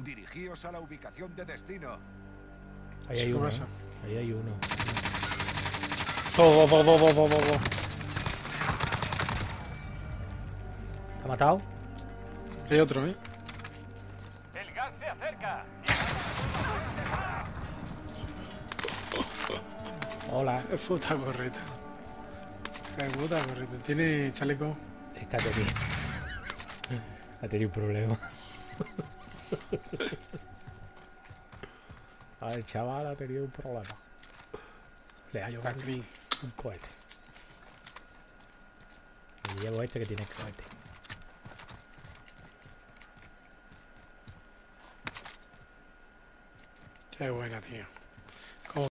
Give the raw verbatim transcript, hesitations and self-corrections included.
Dirigíos a la ubicación de destino. Ahí hay ¿Qué uno. pasa? ¿eh? Ahí hay uno. Todo, todo, todo, todo, todo. ¿Te ha matado? Hay otro, ¿eh? El gas se acerca. Hola. Qué puta correta. Qué puta correta. Tiene chaleco. Es que ha tenido... ha tenido un problema. Ah, el chaval ha tenido un problema. Le ha La llevado crin. un cohete. Me llevo este que tiene cohete. Qué buena, tío.